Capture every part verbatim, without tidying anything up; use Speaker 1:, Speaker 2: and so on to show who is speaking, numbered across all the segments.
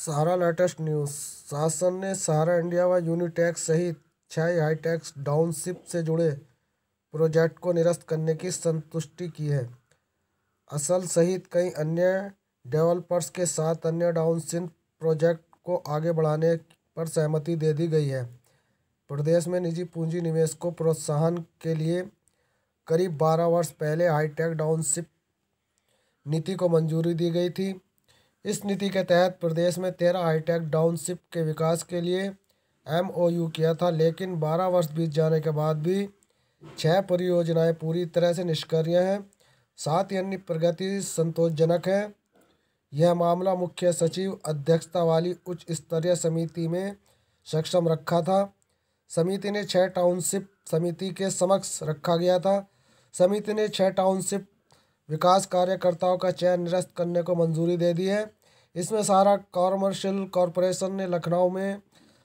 Speaker 1: सहारा latest news. शासन ने सहारा India व यूनिटैक्स सहित छह हाईटैक्स डाउनशिप से जुड़े प्रोजेक्ट को निरस्त करने की संतुष्टि की है। असल सहित कई अन्य डेवलपर्स के साथ अन्य डाउनशिप प्रोजेक्ट को आगे बढ़ाने पर सहमति दे दी गई है। प्रदेश में निजी पूंजी निवेश को प्रोत्साहन के लिए करीब बारह वर्ष पहले हाईटेक डाउनशिप नीति को मंजूरी दी गई थी। इस नीति के तहत प्रदेश में तेरह हाईटेक डाउनशिप के विकास के लिए एम ओ यू किया था, लेकिन बारह वर्ष बीत जाने के बाद भी छह परियोजनाएं पूरी तरह से निष्क्रिय हैं। साथ ही अन्य प्रगति संतोषजनक है। यह मामला मुख्य सचिव अध्यक्षता वाली उच्च स्तरीय समिति में सक्षम रखा था। समिति ने छह टाउनशिप समिति के समक्ष रखा गया था। समिति ने छह टाउनशिप विकास कार्यकर्ताओं का चयन निरस्त करने को मंजूरी दे दी है। इसमें सहारा कॉमर्शियल कॉरपोरेशन ने लखनऊ में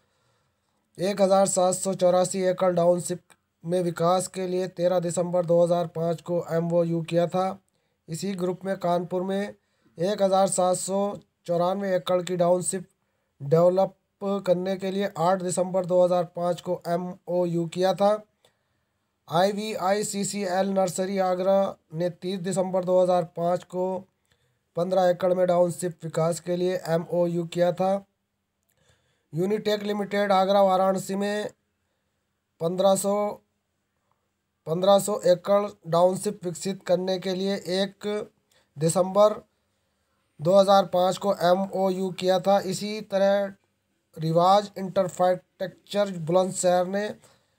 Speaker 1: एक हज़ार सात सौ चौरासी एकड़ डाउनशिप में विकास के लिए तेरह दिसंबर दो हज़ार पाँच को एम ओ यू किया था। इसी ग्रुप में कानपुर में एक हज़ार सात सौ चौरानवे एकड़ की डाउनशिप डेवलप करने के लिए आठ दिसंबर दो हज़ार पाँच को एम ओ यू किया था। I V I C C L nursery Agra ने तीस दिसंबर दो हज़ार पाँच को पंद्रह एकड़ में डाउनशिप विकास के लिए एम ओ यू किया था। यूनिटेक लिमिटेड आगरा वाराणसी में पंद्रह सौ पंद्रह सौ एकड़ डाउनशिप विकसित करने के लिए एक दिसंबर दो हज़ार पाँच को एम ओ यू किया था। इसी तरह रिवाज इंफ्रास्ट्रक्चर बुलंदशहर ने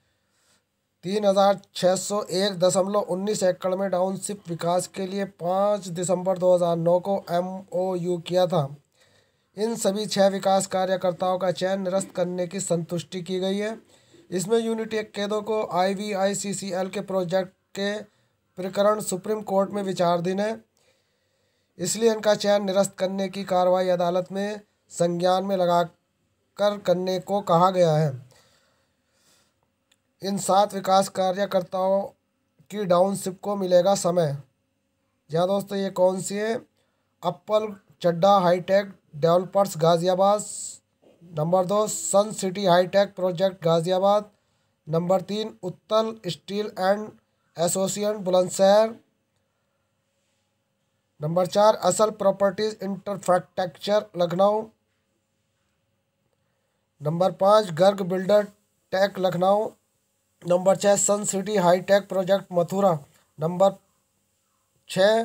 Speaker 1: तीन हज़ार छः सौ एक दशमलव उन्नीस एकड़ में डाउनशिप विकास के लिए पाँच दिसंबर दो हज़ार नौ को एम ओ यू किया था। इन सभी छह विकास कार्यकर्ताओं का चयन निरस्त करने की संतुष्टि की गई है। इसमें यूनिटेक केदो को I V I C C L के प्रोजेक्ट के प्रकरण सुप्रीम कोर्ट में विचाराधीन है, इसलिए इनका चयन निरस्त करने की कार्रवाई अदालत में संज्ञान में लगाकर करने को कहा गया है। इन सात विकास कार्यकर्ताओं की डाउनशिप को मिलेगा समय। जहाँ दोस्तों ये कौन सी है? Uppal Chadha hi-tech developers Ghaziabad. Number दो sun city hi-tech project Ghaziabad. Number तीन Uttal steel and association Bulandshahr. Number चार Asal properties infrastructure Lucknow. Number पाँच Garg builder tech Lucknow. Number छः sun city hi-tech project Mathura. Number छः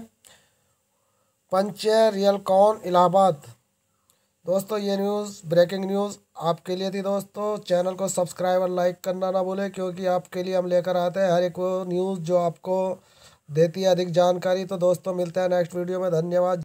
Speaker 1: पंचे रियलकॉन इलाहाबाद। दोस्तों ये न्यूज़ ब्रेकिंग न्यूज़ आपके लिए थी। दोस्तों चैनल को सब्सक्राइब और लाइक करना ना भूलें, क्योंकि आपके लिए हम लेकर आते हैं हर एक वो न्यूज़ जो आपको देती है अधिक जानकारी। तो दोस्तों मिलते हैं नेक्स्ट वीडियो में। धन्यवाद।